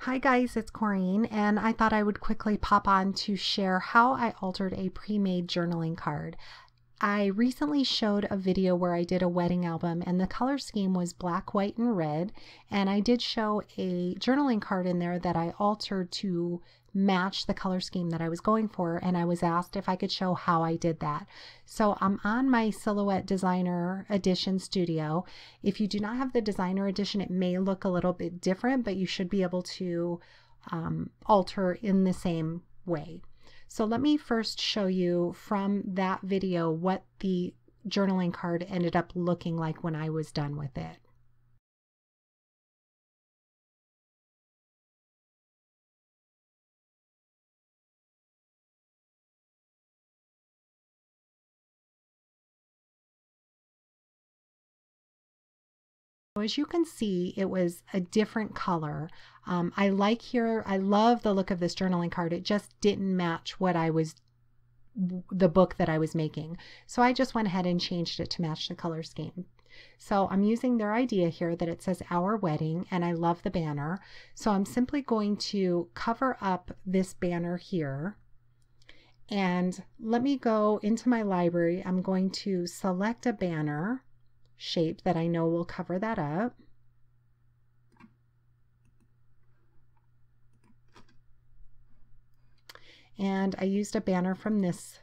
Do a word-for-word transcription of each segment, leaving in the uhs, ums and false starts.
Hi guys, it's Corrine, and I thought I would quickly pop on to share how I altered a pre-made journaling card. I recently showed a video where I did a wedding album and the color scheme was black, white, and red, and I did show a journaling card in there that I altered to match the color scheme that I was going for, and I was asked if I could show how I did that. So I'm on my Silhouette Designer Edition Studio. If you do not have the Designer Edition, it may look a little bit different, but you should be able to um, alter in the same way. So let me first show you from that video what the journaling card ended up looking like when I was done with it. As you can see, it was a different color. Um, I like here, I love the look of this journaling card. It just didn't match what I was, the book that I was making. So I just went ahead and changed it to match the color scheme. So I'm using their idea here that it says Our Wedding, and I love the banner. So I'm simply going to cover up this banner here. And let me go into my library. I'm going to select a banner shape that I know will cover that up. And I used a banner from this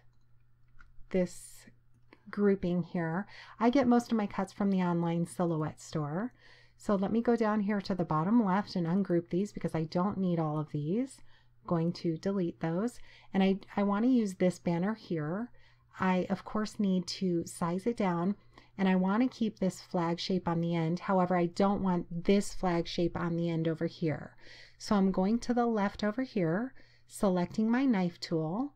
this grouping here. I get most of my cuts from the online Silhouette store. So let me go down here to the bottom left and ungroup these because I don't need all of these. I'm going to delete those. And I, I want to use this banner here. I of course need to size it down, and I want to keep this flag shape on the end. However, I don't want this flag shape on the end over here. So I'm going to the left over here, selecting my knife tool,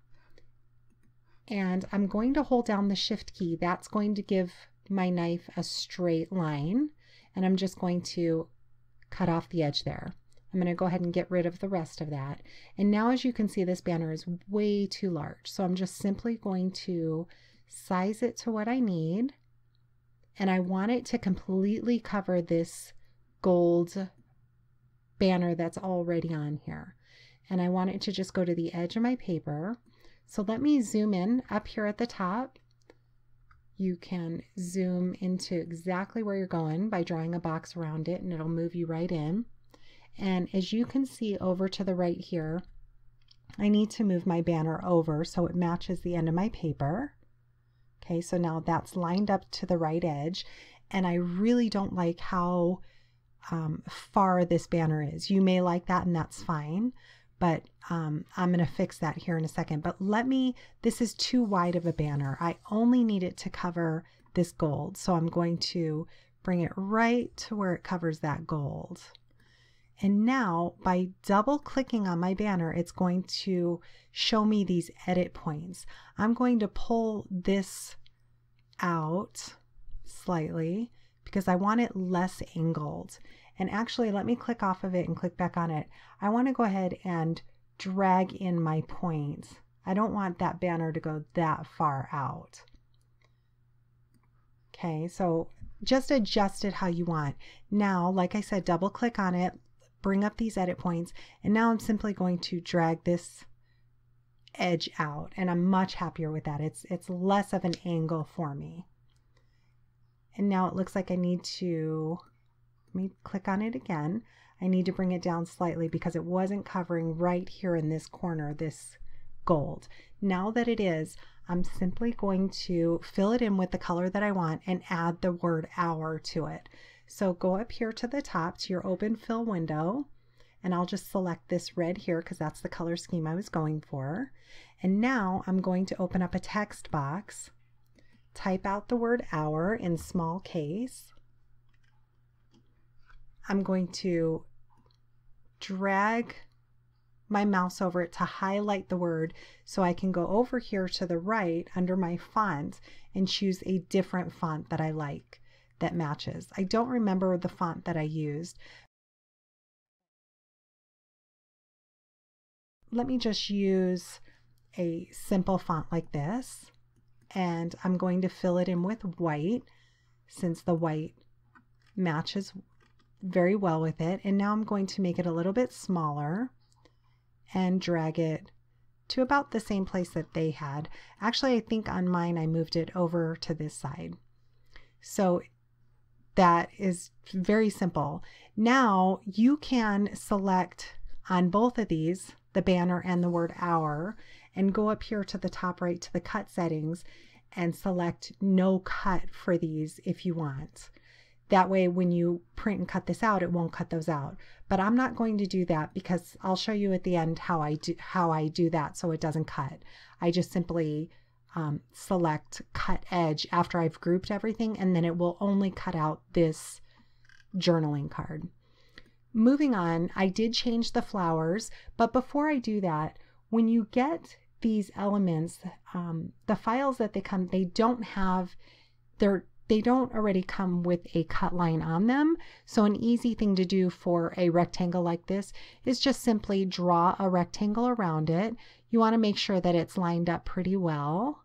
and I'm going to hold down the shift key. That's going to give my knife a straight line, and I'm just going to cut off the edge there. I'm going to go ahead and get rid of the rest of that. And now, as you can see, this banner is way too large. So I'm just simply going to size it to what I need. And I want it to completely cover this gold banner that's already on here. And I want it to just go to the edge of my paper. So let me zoom in up here at the top. You can zoom into exactly where you're going by drawing a box around it, and it'll move you right in. And as you can see over to the right here, I need to move my banner over so it matches the end of my paper. Okay, so now that's lined up to the right edge, and I really don't like how um, far this banner is. You may like that, and that's fine, but um, I'm going to fix that here in a second. But let me, this is too wide of a banner. I only need it to cover this gold, so I'm going to bring it right to where it covers that gold. And now by double clicking on my banner, it's going to show me these edit points. I'm going to pull this out slightly because I want it less angled. And actually, let me click off of it and click back on it. I want to go ahead and drag in my points. I don't want that banner to go that far out. Okay, so just adjust it how you want. Now, like I said, double click on it, bring up these edit points, and now I'm simply going to drag this edge out, and I'm much happier with that. It's it's less of an angle for me. And now it looks like I need to, let me click on it again. I need to bring it down slightly because it wasn't covering right here in this corner, this gold. Now that it is, I'm simply going to fill it in with the color that I want and add the word Our to it. So go up here to the top to your open fill window, and I'll just select this red here because that's the color scheme I was going for. And now I'm going to open up a text box, type out the word Our in small case. I'm going to drag my mouse over it to highlight the word so I can go over here to the right under my font and choose a different font that I like that matches. I don't remember the font that I used. Let me just use a simple font like this, and I'm going to fill it in with white since the white matches very well with it. And now I'm going to make it a little bit smaller and drag it to about the same place that they had. Actually, I think on mine I moved it over to this side. So that is very simple. Now you can select on both of these, the banner and the word hour, and go up here to the top right to the cut settings and select no cut for these if you want. That way when you print and cut this out, it won't cut those out. But I'm not going to do that because I'll show you at the end how I do, how I do that so it doesn't cut. I just simply um, select cut edge after I've grouped everything, and then it will only cut out this journaling card. Moving on, I did change the flowers, but before I do that, when you get these elements, um, the files that they come, they don't have, they're They don't already come with a cut line on them. So an easy thing to do for a rectangle like this is just simply draw a rectangle around it. You want to make sure that it's lined up pretty well.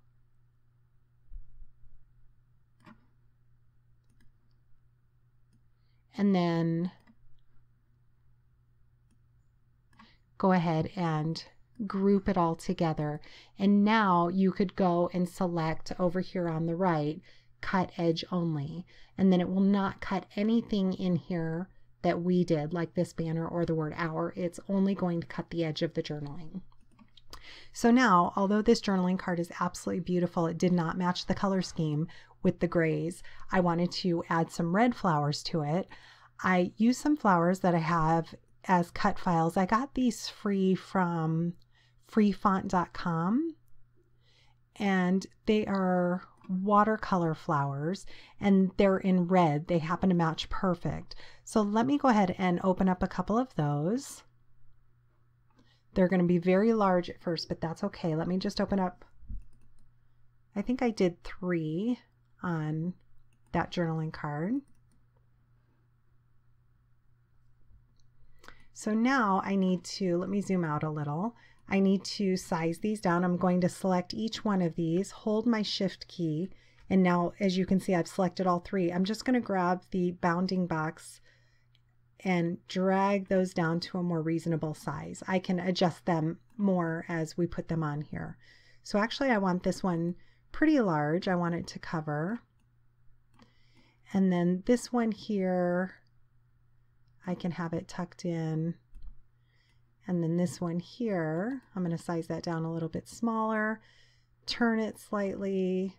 And then go ahead and group it all together. And now you could go and select over here on the right, cut edge only, and then it will not cut anything in here that we did, like this banner or the word hour. It's only going to cut the edge of the journaling. So now, although this journaling card is absolutely beautiful, it did not match the color scheme with the grays. I wanted to add some red flowers to it. I used some flowers that I have as cut files. I got these free from free font dot com, and they are watercolor flowers, and they're in red. They happen to match perfect. So let me go ahead and open up a couple of those. They're going to be very large at first, but that's okay. Let me just open up. I think I did three on that journaling card. So now I need to, let me zoom out a little. I need to size these down. I'm going to select each one of these, hold my shift key, and now as you can see I've selected all three. I'm just going to grab the bounding box and drag those down to a more reasonable size. I can adjust them more as we put them on here. So actually I want this one pretty large. I want it to cover. And then this one here, I can have it tucked in. And then this one here, I'm going to size that down a little bit smaller, turn it slightly,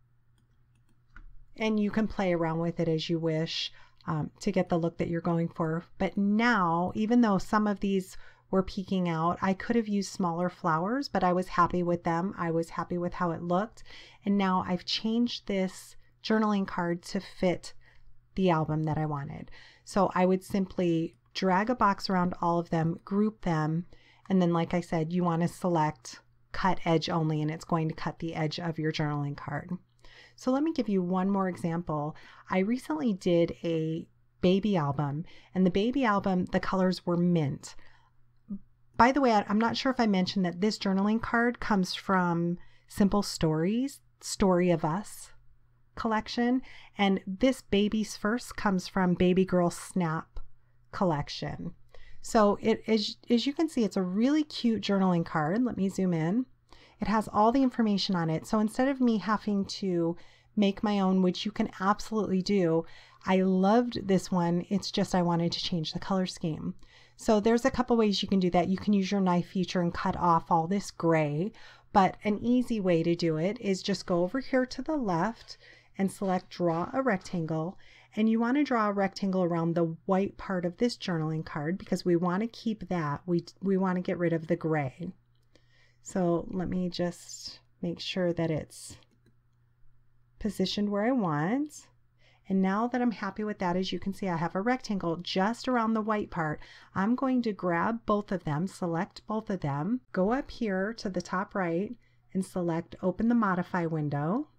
and you can play around with it as you wish um, to get the look that you're going for. But now, even though some of these were peeking out, I could have used smaller flowers, but I was happy with them. I was happy with how it looked. And now I've changed this journaling card to fit the album that I wanted. So I would simply drag a box around all of them, group them, and then like I said, you want to select cut edge only, and it's going to cut the edge of your journaling card. So let me give you one more example. I recently did a baby album, and the baby album, the colors were mint. By the way, I'm not sure if I mentioned that this journaling card comes from Simple Stories, Story of Us collection, and this Baby's First comes from Baby Girl Snap collection. So it is, as you can see, it's a really cute journaling card. Let me zoom in. It has all the information on it. So instead of me having to make my own, which you can absolutely do, I loved this one. It's just I wanted to change the color scheme. So there's a couple ways you can do that. You can use your knife feature and cut off all this gray, but an easy way to do it is just go over here to the left and select draw a rectangle. And you want to draw a rectangle around the white part of this journaling card because we want to keep that. We, we want to get rid of the gray. So let me just make sure that it's positioned where I want. And now that I'm happy with that, as you can see, I have a rectangle just around the white part. I'm going to grab both of them, select both of them, go up here to the top right and select open the modify window.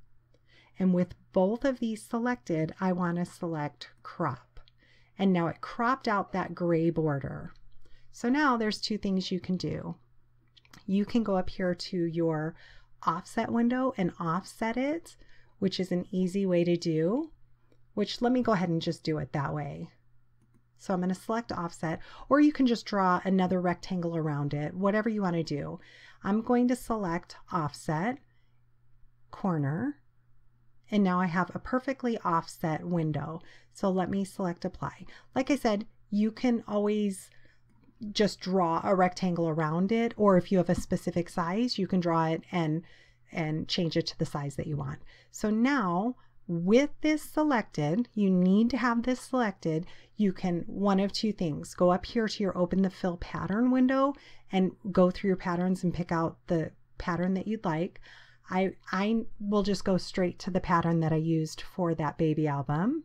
And with both of these selected, I want to select crop. And now it cropped out that gray border. So now there's two things you can do. You can go up here to your offset window and offset it, which is an easy way to do, which let me go ahead and just do it that way. So I'm going to select offset, or you can just draw another rectangle around it, whatever you want to do. I'm going to select offset, corner, and now I have a perfectly offset window. So let me select apply. Like I said, you can always just draw a rectangle around it, or if you have a specific size, you can draw it and and change it to the size that you want. So now with this selected, you need to have this selected, you can one of two things. Go up here to your open the fill pattern window and go through your patterns and pick out the pattern that you'd like. I, I will just go straight to the pattern that I used for that baby album.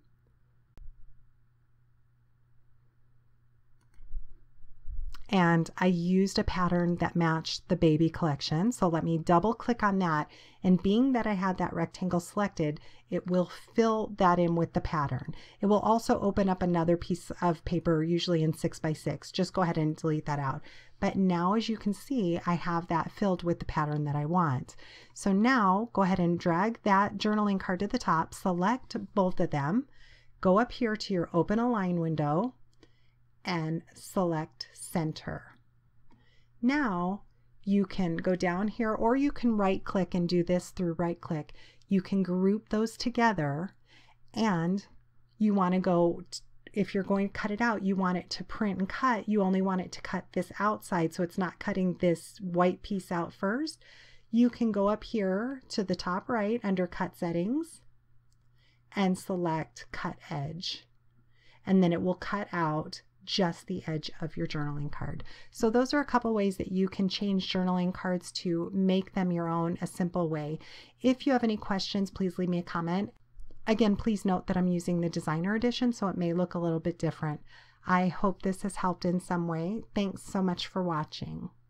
And I used a pattern that matched the baby collection. So let me double click on that. And being that I had that rectangle selected, it will fill that in with the pattern. It will also open up another piece of paper, usually in six by six. Just go ahead and delete that out. But now, as you can see, I have that filled with the pattern that I want. So now go ahead and drag that journaling card to the top, select both of them, go up here to your open align window, and select center. Now you can go down here, or you can right click and do this through right click. You can group those together, and you want to go, if you're going to cut it out, you want it to print and cut, you only want it to cut this outside, so it's not cutting this white piece out first. You can go up here to the top right under cut settings and select cut edge, and then it will cut out just the edge of your journaling card. So those are a couple ways that you can change journaling cards to make them your own, a simple way. If you have any questions, please leave me a comment. Again, please note that I'm using the designer edition, so it may look a little bit different. I hope this has helped in some way. Thanks so much for watching.